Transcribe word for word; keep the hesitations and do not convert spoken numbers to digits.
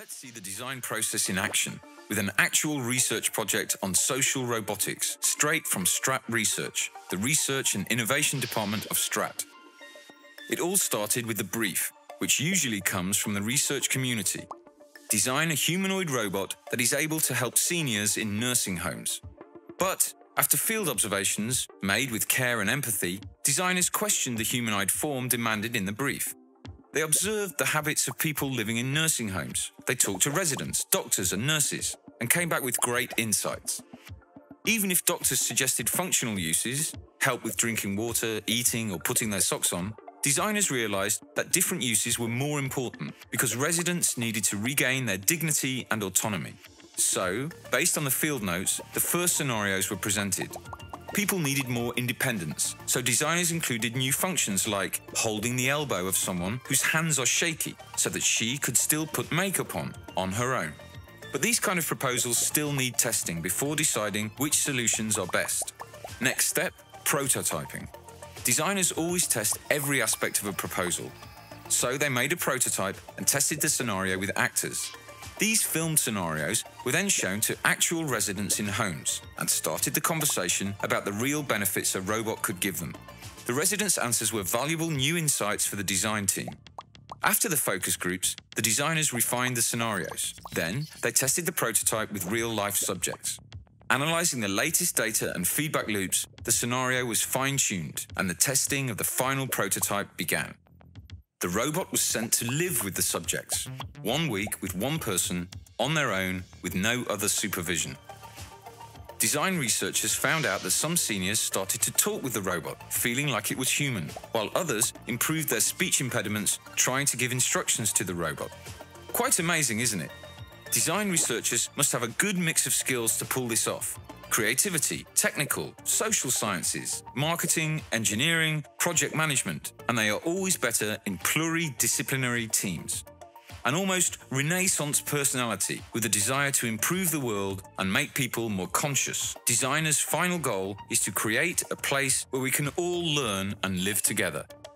Let's see the design process in action with an actual research project on social robotics, straight from Strat Research, the Research and Innovation Department of Strat. It all started with the brief, which usually comes from the research community. Design a humanoid robot that is able to help seniors in nursing homes. But after field observations, made with care and empathy, designers questioned the humanoid form demanded in the brief. They observed the habits of people living in nursing homes. They talked to residents, doctors and nurses, and came back with great insights. Even if doctors suggested functional uses, help with drinking water, eating or putting their socks on, designers realized that different uses were more important because residents needed to regain their dignity and autonomy. So, based on the field notes, the first scenarios were presented. People needed more independence, so designers included new functions like holding the elbow of someone whose hands are shaky so that she could still put makeup on, on her own. But these kind of proposals still need testing before deciding which solutions are best. Next step, prototyping. Designers always test every aspect of a proposal. So they made a prototype and tested the scenario with actors. These filmed scenarios were then shown to actual residents in homes and started the conversation about the real benefits a robot could give them. The residents' answers were valuable new insights for the design team. After the focus groups, the designers refined the scenarios. Then, they tested the prototype with real-life subjects. Analyzing the latest data and feedback loops, the scenario was fine-tuned and the testing of the final prototype began. The robot was sent to live with the subjects, one week with one person, on their own, with no other supervision. Design researchers found out that some seniors started to talk with the robot, feeling like it was human, while others improved their speech impediments, trying to give instructions to the robot. Quite amazing, isn't it? Design researchers must have a good mix of skills to pull this off. Creativity, technical, social sciences, marketing, engineering, project management, and they are always better in pluridisciplinary teams. An almost Renaissance personality with a desire to improve the world and make people more conscious. Designers' final goal is to create a place where we can all learn and live together.